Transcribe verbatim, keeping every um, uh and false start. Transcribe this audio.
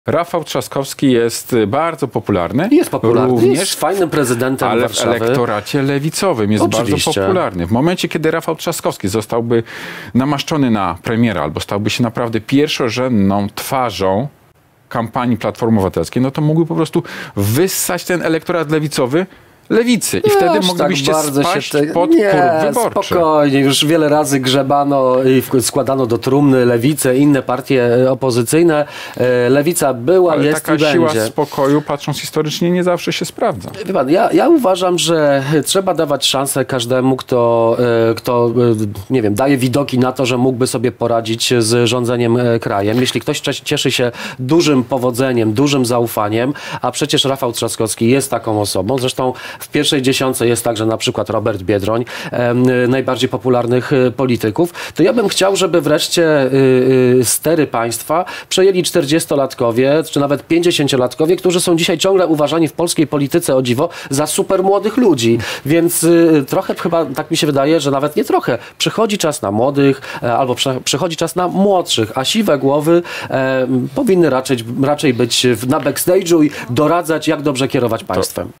Rafał Trzaskowski jest bardzo popularny. Jest popularny, również, jest fajnym prezydentem ale Warszawy. w elektoracie lewicowym jest Oczywiście. bardzo popularny. W momencie, kiedy Rafał Trzaskowski zostałby namaszczony na premiera albo stałby się naprawdę pierwszorzędną twarzą kampanii Platformy Obywatelskiej, no to mógłby po prostu wyssać ten elektorat lewicowy lewicy i No, wtedy aż moglibyście tak bardzo spaść się te... pod nie, próg wyborczy. Spokojnie, już wiele razy grzebano i składano do trumny Lewicę, inne partie opozycyjne. Lewica była, Ale jest taka i siła będzie. spokoju, patrząc historycznie, nie zawsze się sprawdza. Wie pan, ja, ja uważam, że trzeba dawać szansę każdemu, kto, kto, nie wiem, daje widoki na to, że mógłby sobie poradzić z rządzeniem krajem. Jeśli ktoś cieszy się dużym powodzeniem, dużym zaufaniem, a przecież Rafał Trzaskowski jest taką osobą, zresztą w pierwszej dziesiątce jest także na przykład Robert Biedroń, e, najbardziej popularnych polityków, to ja bym chciał, żeby wreszcie y, y, stery państwa przejęli czterdziestolatkowie, czy nawet pięćdziesięciolatkowie, którzy są dzisiaj ciągle uważani w polskiej polityce, o dziwo, za super młodych ludzi. Więc y, trochę chyba, tak mi się wydaje, że nawet nie trochę, przychodzi czas na młodych, e, albo przy, przychodzi czas na młodszych, a siwe głowy e, powinny raczej, raczej być na backstage'u i doradzać, jak dobrze kierować państwem.